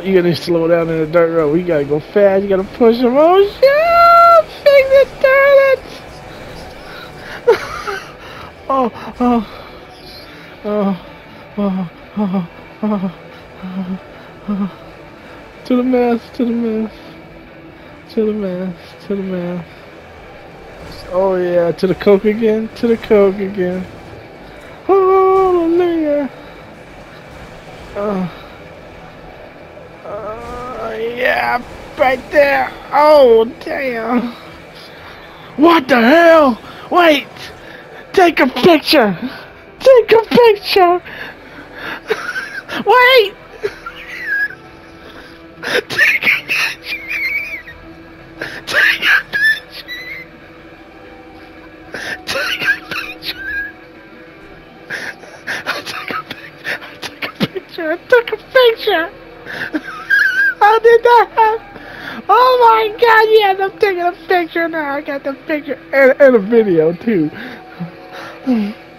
You gotta slow down in the dirt road. You gotta go fast. You gotta push them. Oh shit! Fix the toilets. Oh, oh, oh, oh, oh, oh, oh. To the mess. To the mess. To the mess. To the mess. Oh yeah. To the coke again. To the coke again. Hallelujah. Yeah, right there. Oh, damn. What the hell? Wait. Take a picture. Take a picture. Wait. Take a picture. Take a picture. Take a picture. I took a picture. I took a picture. I took a picture. How did that happen? Oh my god, yes, I'm taking a picture now. I got the picture and a video too.